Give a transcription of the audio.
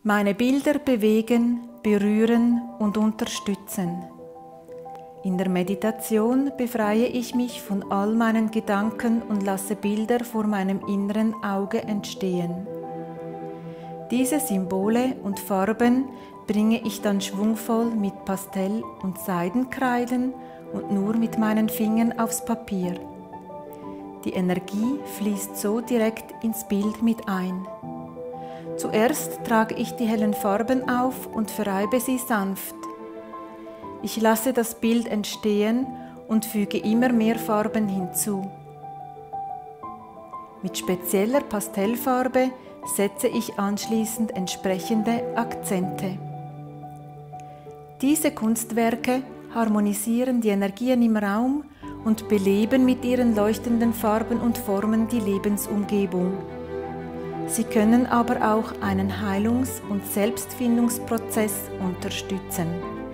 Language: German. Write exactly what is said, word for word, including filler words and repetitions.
Meine Bilder bewegen, berühren und unterstützen. In der Meditation befreie ich mich von all meinen Gedanken und lasse Bilder vor meinem inneren Auge entstehen. Diese Symbole und Farben bringe ich dann schwungvoll mit Pastell- und Seidenkreiden und nur mit meinen Fingern aufs Papier. Die Energie fließt so direkt ins Bild mit ein. Zuerst trage ich die hellen Farben auf und verreibe sie sanft. Ich lasse das Bild entstehen und füge immer mehr Farben hinzu. Mit spezieller Pastellfarbe setze ich anschließend entsprechende Akzente. Diese Kunstwerke harmonisieren die Energien im Raum und beleben mit ihren leuchtenden Farben und Formen die Lebensumgebung. Sie können aber auch einen Heilungs- und Selbstfindungsprozess unterstützen.